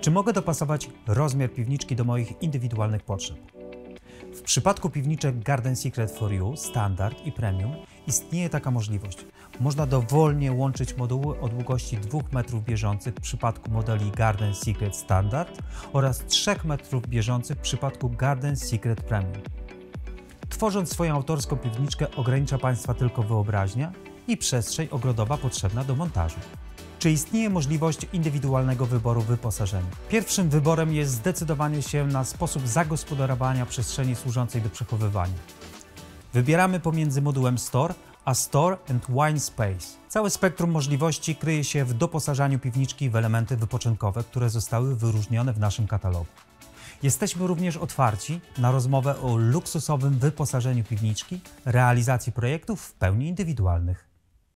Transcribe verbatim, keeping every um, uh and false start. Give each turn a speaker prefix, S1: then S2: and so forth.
S1: Czy mogę dopasować rozmiar piwniczki do moich indywidualnych potrzeb? W przypadku piwniczek Garden Secret for You Standard i Premium istnieje taka możliwość. Można dowolnie łączyć moduły o długości dwóch metrów bieżących w przypadku modeli Garden Secret Standard oraz trzech metrów bieżących w przypadku Garden Secret Premium. Tworząc swoją autorską piwniczkę ogranicza Państwa tylko wyobraźnia i przestrzeń ogrodowa potrzebna do montażu. Czy istnieje możliwość indywidualnego wyboru wyposażenia? Pierwszym wyborem jest zdecydowanie się na sposób zagospodarowania przestrzeni służącej do przechowywania. Wybieramy pomiędzy modułem Store a Store and Wine Space. Całe spektrum możliwości kryje się w doposażaniu piwniczki w elementy wypoczynkowe, które zostały wyróżnione w naszym katalogu. Jesteśmy również otwarci na rozmowę o luksusowym wyposażeniu piwniczki, realizacji projektów w pełni indywidualnych.